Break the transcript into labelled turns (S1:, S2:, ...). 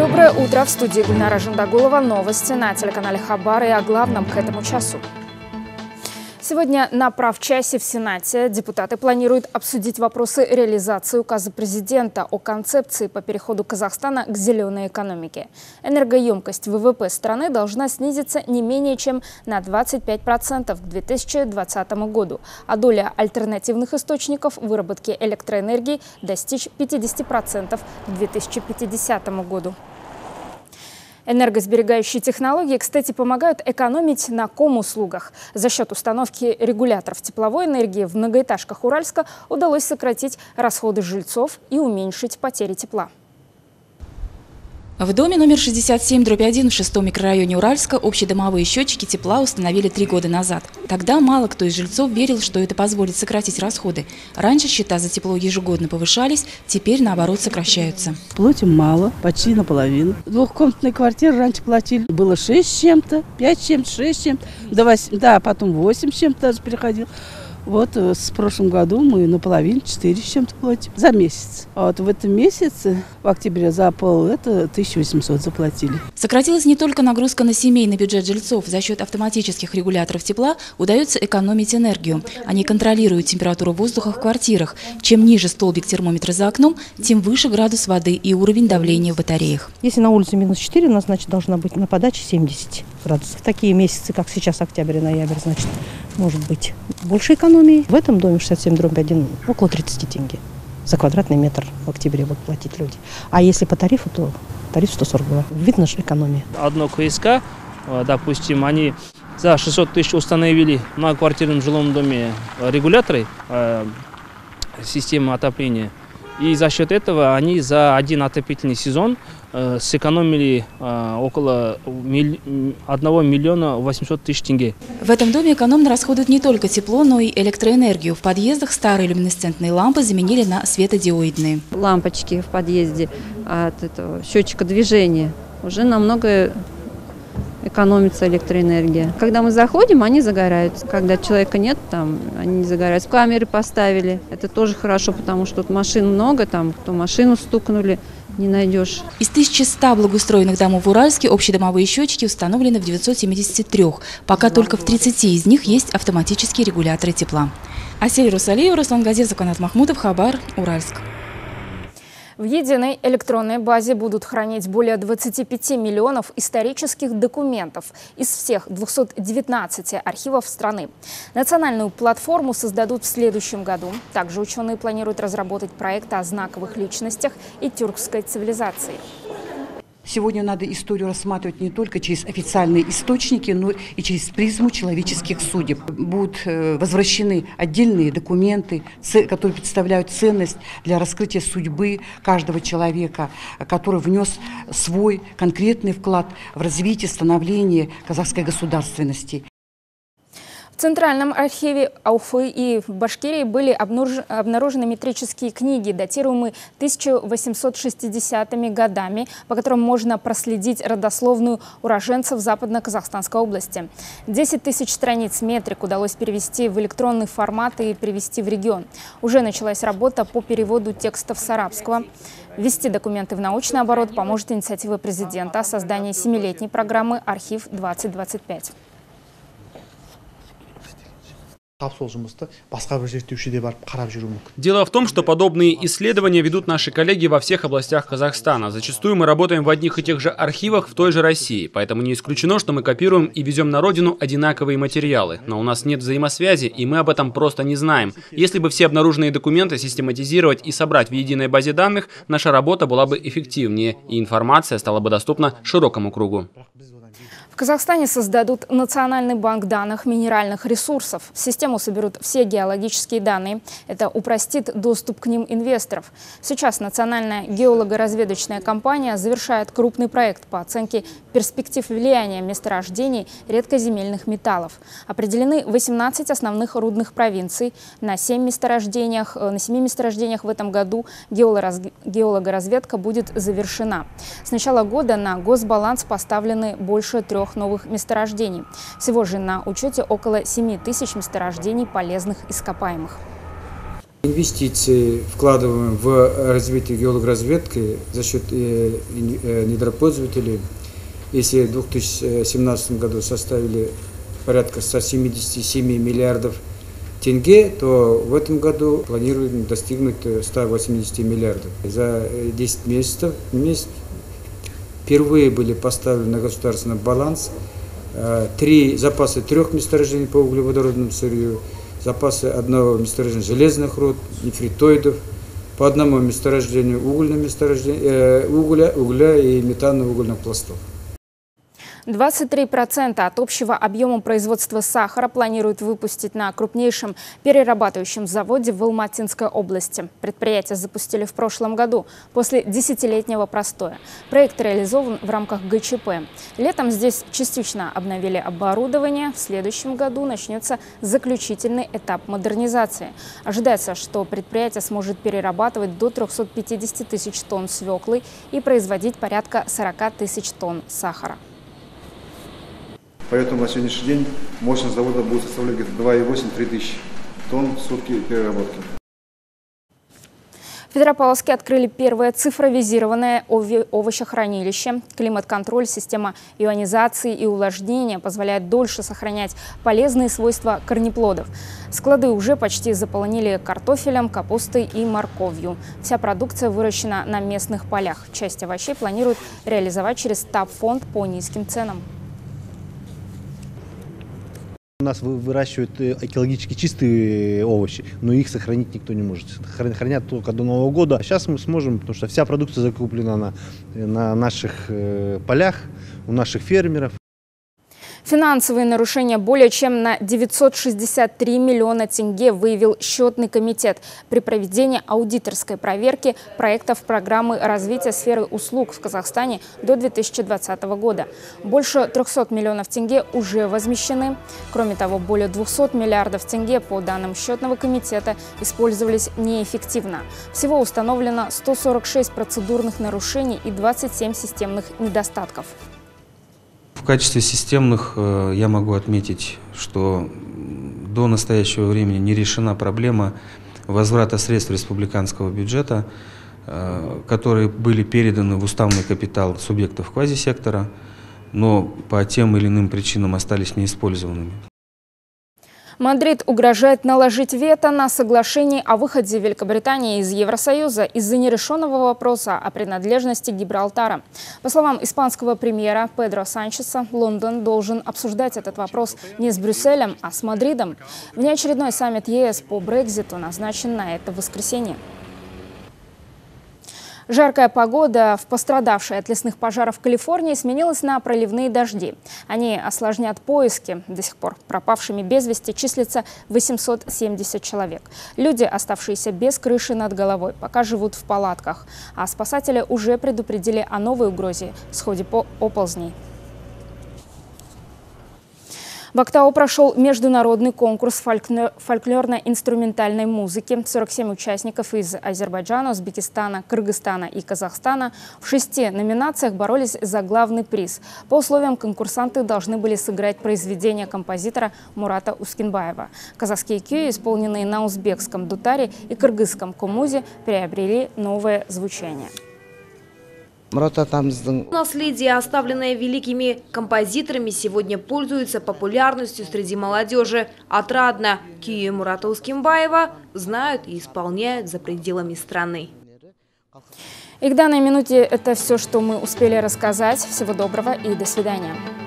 S1: Доброе утро. В студии Гульнара Жандагулова. Новости на телеканале Хабар и о главном к этому часу. Сегодня на правчасе в Сенате депутаты планируют обсудить вопросы реализации указа президента о концепции по переходу Казахстана к зеленой экономике. Энергоемкость ВВП страны должна снизиться не менее чем на 25% к 2020 году, а доля альтернативных источников выработки электроэнергии достичь 50% к 2050 году. Энергосберегающие технологии, кстати, помогают экономить на ком-услугах. За счет установки регуляторов тепловой энергии в многоэтажках Уральска удалось сократить расходы жильцов и уменьшить потери тепла.
S2: В доме номер 67/1 в 6-м микрорайоне Уральска общедомовые счетчики тепла установили 3 года назад. Тогда мало кто из жильцов верил, что это позволит сократить расходы. Раньше счета за тепло ежегодно повышались, теперь наоборот сокращаются.
S3: Платим мало, почти наполовину. Двухкомнатные квартиры раньше платили. Было 6 с чем-то, 5 с чем-то, 6 с чем-то, до 8, да, потом 8 с чем-то даже переходил. Вот с прошлым году мы наполовину 4 с чем-то платим за месяц. А вот в этом месяце, в октябре, за пол, это 1800 заплатили.
S2: Сократилась не только нагрузка на семейный бюджет жильцов. За счет автоматических регуляторов тепла удается экономить энергию. Они контролируют температуру воздуха в квартирах. Чем ниже столбик термометра за окном, тем выше градус воды и уровень давления в батареях.
S4: Если на улице -4, у нас, значит, должна быть на подаче 70 градусов. Такие месяцы, как сейчас, октябрь и ноябрь, значит, может быть больше экономии. В этом доме 67/1 около 30 тенге за квадратный метр в октябре будут платить люди. А если по тарифу, то тариф 140 было. Видно же экономия.
S5: Одно КСК, допустим, они за 600 тысяч установили в многоквартирном жилом доме регуляторы системы отопления. И за счет этого они за один отопительный сезон сэкономили около 1 800 000 тенге.
S2: В этом доме экономно расходуют не только тепло, но и электроэнергию. В подъездах старые люминесцентные лампы заменили на светодиоидные.
S6: Лампочки в подъезде от этого счетчика движения уже намного экономится электроэнергия. Когда мы заходим, они загораются. Когда человека нет, там они не загораются. Камеры поставили. Это тоже хорошо, потому что тут машин много, там кто машину стукнули, не найдешь.
S2: Из 1100 благоустроенных домов в Уральске общедомовые счетчики установлены в 973. Пока только в 30 из них есть автоматические регуляторы тепла. Асель Русалиева, Руслан Газезов, Канат Махмутов, Хабар, Уральск.
S1: В единой электронной базе будут хранить более 25 миллионов исторических документов из всех 219 архивов страны. Национальную платформу создадут в следующем году. Также ученые планируют разработать проект о знаковых личностях и тюркской цивилизации.
S7: Сегодня надо историю рассматривать не только через официальные источники, но и через призму человеческих судеб. Будут возвращены отдельные документы, которые представляют ценность для раскрытия судьбы каждого человека, который внес свой конкретный вклад в развитие, становление казахской государственности.
S1: В Центральном архиве Уфы и в Башкирии были обнаружены метрические книги, датируемые 1860-ми годами, по которым можно проследить родословную уроженцев Западно-Казахстанской области. 10 тысяч страниц метрик удалось перевести в электронный формат и привезти в регион. Уже началась работа по переводу текстов с арабского. Ввести документы в научный оборот поможет инициатива президента о создании 7-летней программы «Архив-2025».
S8: Дело в том, что подобные исследования ведут наши коллеги во всех областях Казахстана. Зачастую мы работаем в одних и тех же архивах в той же России, поэтому не исключено, что мы копируем и везем на родину одинаковые материалы. Но у нас нет взаимосвязи, и мы об этом просто не знаем. Если бы все обнаруженные документы систематизировать и собрать в единой базе данных, наша работа была бы эффективнее, и информация стала бы доступна широкому кругу.
S1: В Казахстане создадут Национальный банк данных минеральных ресурсов. В систему соберут все геологические данные. Это упростит доступ к ним инвесторов. Сейчас Национальная геолого-разведочная компания завершает крупный проект по оценке перспектив влияния месторождений редкоземельных металлов. Определены 18 основных рудных провинций. На 7 месторождениях в этом году геологоразведка будет завершена. С начала года на госбаланс поставлены больше 3 новых месторождений. Всего же на учете около 7 тысяч месторождений полезных ископаемых.
S9: Инвестиции вкладываем в развитие геологоразведки за счет недропользователей. Если в 2017 году составили порядка 177 миллиардов тенге, то в этом году планируем достигнуть 180 миллиардов. За 10 месяцев впервые были поставлены на государственный баланс запасы 3 месторождений по углеводородному сырью, запасы одного месторождения железных руд, нефритоидов, по одному месторождению угля и метанно-угольных пластов.
S1: 23% от общего объема производства сахара планируют выпустить на крупнейшем перерабатывающем заводе в Алматинской области. Предприятие запустили в прошлом году, после десятилетнего простоя. Проект реализован в рамках ГЧП. Летом здесь частично обновили оборудование. В следующем году начнется заключительный этап модернизации. Ожидается, что предприятие сможет перерабатывать до 350 тысяч тонн свеклы и производить порядка 40 тысяч тонн сахара.
S10: Поэтому на сегодняшний день мощность завода будет составлять где-то 2,8-3 тысячи тонн в сутки переработки.
S1: В Петропавловске открыли первое цифровизированное овощехранилище. Климат-контроль, система ионизации и увлажнения позволяет дольше сохранять полезные свойства корнеплодов. Склады уже почти заполонили картофелем, капустой и морковью. Вся продукция выращена на местных полях. Часть овощей планируют реализовать через ТАП-фонд по низким ценам.
S11: У нас выращивают экологически чистые овощи, но их сохранить никто не может. Хранят только до Нового года. А сейчас мы сможем, потому что вся продукция закуплена на наших полях, у наших фермеров.
S1: Финансовые нарушения более чем на 963 миллиона тенге выявил счетный комитет при проведении аудиторской проверки проектов программы развития сферы услуг в Казахстане до 2020 года. Больше 300 миллионов тенге уже возмещены. Кроме того, более 200 миллиардов тенге, по данным счетного комитета, использовались неэффективно. Всего установлено 146 процедурных нарушений и 27 системных недостатков.
S12: В качестве системных я могу отметить, что до настоящего времени не решена проблема возврата средств республиканского бюджета, которые были переданы в уставный капитал субъектов квазисектора, но по тем или иным причинам остались неиспользованными.
S1: Мадрид угрожает наложить вето на соглашение о выходе Великобритании из Евросоюза из-за нерешенного вопроса о принадлежности Гибралтара. По словам испанского премьера Педро Санчеса, Лондон должен обсуждать этот вопрос не с Брюсселем, а с Мадридом. Внеочередной саммит ЕС по Брекситу назначен на это воскресенье. Жаркая погода в пострадавшей от лесных пожаров Калифорнии сменилась на проливные дожди. Они осложнят поиски. До сих пор пропавшими без вести числится 870 человек. Люди, оставшиеся без крыши над головой, пока живут в палатках. А спасатели уже предупредили о новой угрозе – сходе оползней. В Актау прошел международный конкурс фольклорно-инструментальной музыки. 47 участников из Азербайджана, Узбекистана, Кыргызстана и Казахстана в 6 номинациях боролись за главный приз. По условиям конкурсанты должны были сыграть произведения композитора Мурата Ускинбаева. Казахские кюи, исполненные на узбекском дутаре и кыргызском комузе, приобрели новое звучание.
S13: Наследие, оставленное великими композиторами, сегодня пользуется популярностью среди молодежи. Отрадно, кюи Мурата Ускинбаева знают и исполняют за пределами страны.
S1: И к данной минуте это все, что мы успели рассказать. Всего доброго и до свидания.